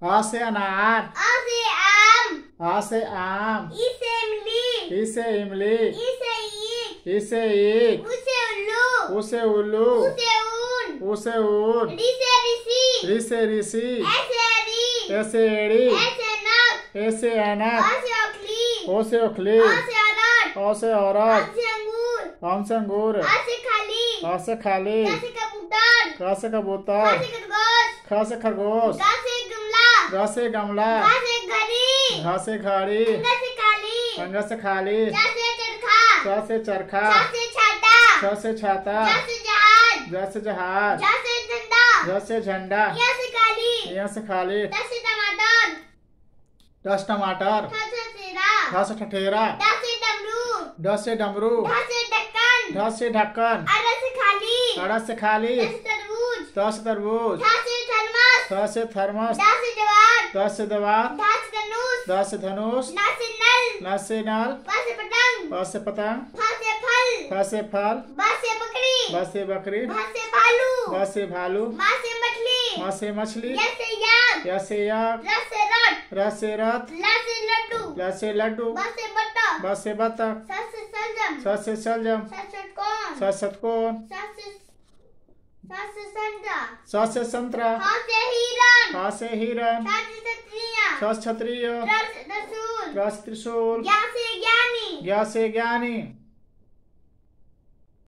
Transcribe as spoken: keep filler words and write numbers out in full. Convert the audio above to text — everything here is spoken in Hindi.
आ से अनार। आ से आम। आ से आम। ई से इमली। ई से इमली। ई से ईख। ई से ईख। उ से उल्लू। उ से उल्लू। उ से ऊन। उ से ऊन। री से ऋषि। री से ऋषि। ए से एड़ी। ए से एड़ी। ए से नख। ए से ऐनक। ओ से ओखली। ओ से ओखली। ओ से औरत। ओ से आ औरत। से अंगूर। आम से अंगूर। आ से खाली। आ से खाली। क से कबूतर। क से ख कबूतर। से खरगोश। ख से खरगोश। ग से गमला। ग से गमला। घ से घड़ी। घ से घड़ी। अंग से खाली। अंग से खाली। च से चरखा। च से चरखा। छ से छाता। छ से छाता। ज से जहाज। ज से जहाज। झ से झंडा। झ से झंडा। य से काली। य से खाली। ट से टमाटर। दस टमाटर। ठ से ठेरा। ठ से ठठेरा। ड से डमरू। ड से डमरू। ढ से ढक्कन। ढ से ढक्कन। अर से खाली। अड़ से खाली। त से तरबूज। त से तरबूज। थ से थर्मस। थ से थर्मस। ड से जवार। द से दवात। ध से धनुष। द से धनुष। न से नल। न से नल। प से पतंग। प से पतंग। फ से फल। फ से फल। ब से बकरी। ब से बकरी। भ से भालू। ब से भालू। म से मछली। म से मछली। य से याक। य से याक। र से रथ। र से रथ। ल से लड्डू। ल से लड्डू। ब से बट्टा। ब से बतख। स से सलजम। स से सलजम। स से षटकोण। स षटकोण। स से स से संतरा। स से संतरा। ह से हिरण। ह से हिरण। छ से क्षत्रिय। छ से क्षत्रिय। र से त्रिशूल। र से त्रिशूल। ज्ञ से ज्ञानी। ज्ञ से ज्ञानी।